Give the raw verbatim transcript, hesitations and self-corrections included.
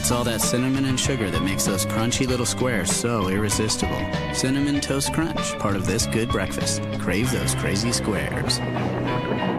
It's all that cinnamon and sugar that makes those crunchy little squares so irresistible. Cinnamon Toast Crunch, part of this good breakfast. Crave those crazy squares.